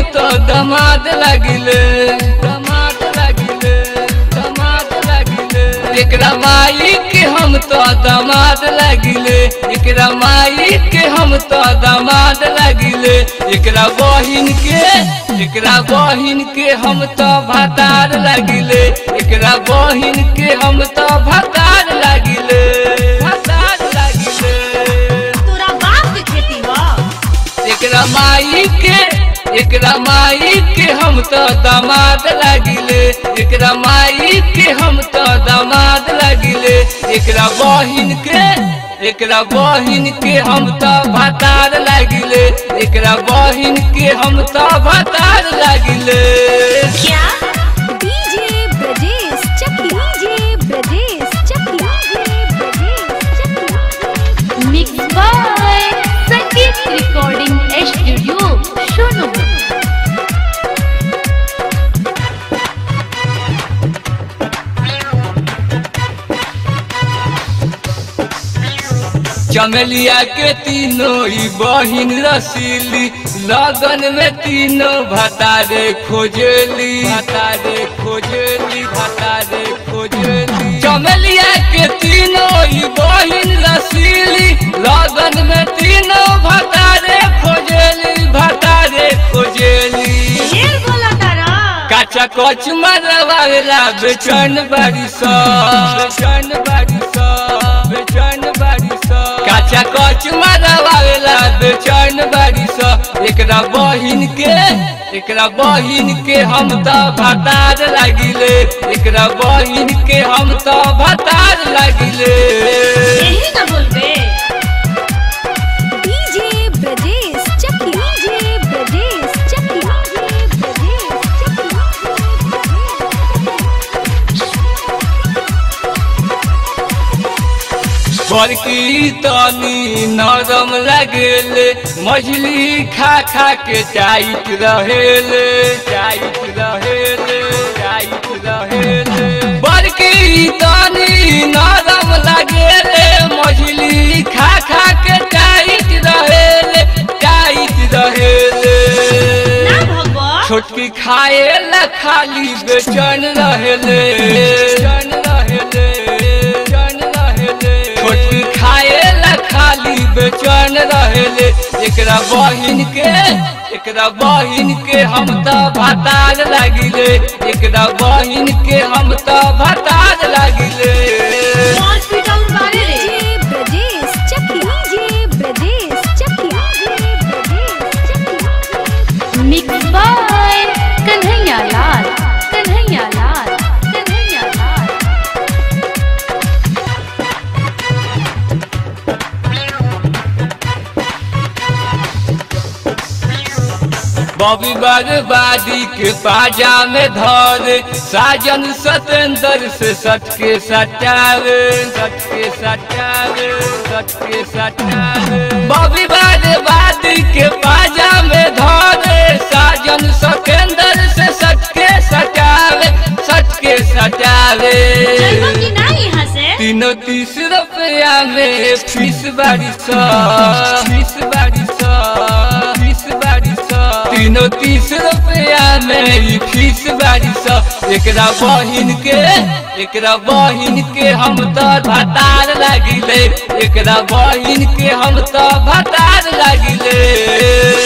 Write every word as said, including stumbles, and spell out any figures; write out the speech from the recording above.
तो दामाद लगिले दामाद लगिले दामाद लगिले एकरा माई के हम तो दामाद लगिले एकरा माई के हम तो दामाद लगिले एकरा बहिन के एकरा बहिन के हम तो भतार लगिले एकरा बहिन के हम तो भतार लगिले भतार लगिले तोरा बाप के खेती बा एकरा माई के एकरा माई के हम तो दामाद लगिले एकरा माई के हम तो दामाद लगिले एकरा बहिन के एकरा बहिन के हम तो भतार लगिले एकरा बहिन के हम तो भतार लगिले क्या DJ Brajesh Chakiya DJ Brajesh Chakiya Brajesh Chakiya mix by Sangeet recording studio Sonu. चमेलिया के तीनों ही बहिन रसीली लगन में तीनों भतारे खोजली भतारे खोजली भतारे खोजली चमेलिया के तीनों ही बहिन रसीली लगन में तीनों भतारे खोजली भतारे खोजली ढेर बोला तारा काचा कोच मरवावेला बेचैन बारी सा बेचैन बारी सा बेचैन बारी सा काचा कोच मरवावेला बेचैन बारी सा एकरा बहिन के एकरा बहिन के हम तो भतार लगिले एकरा बहिन के हम तो भतार लगिले यही ना बोलबे डीजे ब्रजेश चकिया डीजे ब्रजेश चकिया ब्रजेश बड़की तनी नरम लगेले मछली खा खा के टाइट रहेले टाइट रहेले टाइट रहेले बड़की तनी नरम लगेले मछली खा खा के टाइट रहेले टाइट रहेले ना भगवा छोटकी खाए ला खाली बेचैन रहेले बेचैन रहेले बेचैन रहेले छोटकी खाए ला खाली बेचैन रहेले एकरा बहिन के एकरा बहिन के हम तो भतार लगिले एकरा बहिन के हम तो भतार लगिले हॉस्पिटल बारे रे Brajesh Chakiya DJ Brajesh Chakiya Brajesh Chakiya mix by Kanhaiya Lal Kanhaiya Lal Kanhaiya Lal Bobby बर्बादी के पाजा में धर साजन सतेंद्र से सटके सटावे सटके सटावे सटके सटावे बॉबी बर्बादी के पाजा में धर साजन सतेंद्र से सटके सटावे सटके सटावे चलबो कि ना यहाँ से तीनों तीस रुपया में फीस बारी सा फीस बारी सा फीस बारी सा तीनों तीस रुपया में ही फीस बारी सा एकरा बहिन के एकरा बहिन के हम तो भतार लगिले एकरा बहिन के हम तो भतार लगिले।